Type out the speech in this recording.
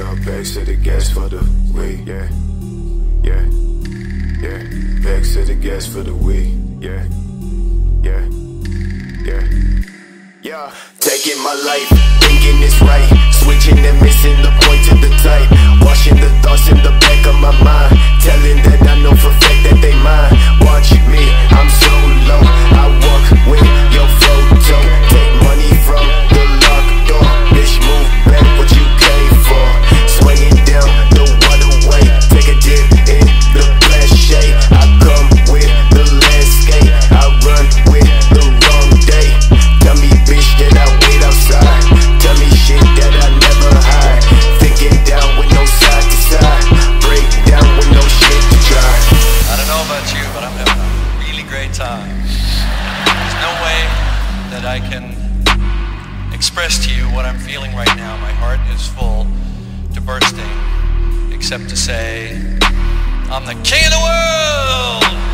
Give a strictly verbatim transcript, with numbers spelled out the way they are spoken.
Yeah, back to the gas for the weed. Yeah, yeah, yeah. Back to the gas for the weed. Yeah, yeah, yeah, yeah. Taking my life, thinking it's right, switching and missing the point to the type. Washing the thoughts in the back of my mind, telling that I know for a fact that they mine. Watch me, I'm so low, I walk with your photo. Take money from the locked door, bitch, move back what you came for. Swinging down the waterway, take a dip in the glass shade. I come with the landscape, I run with the wrong day. Tell me bitch that I wait outside, tell me shit that I never hide. Thinking down with no side to side, break down with no shit to try. I don't know about you, but I'm having a really great time. There's no way that I can express to you what I'm feeling right now. My heart is full to bursting, except to say, I'm the king of the world!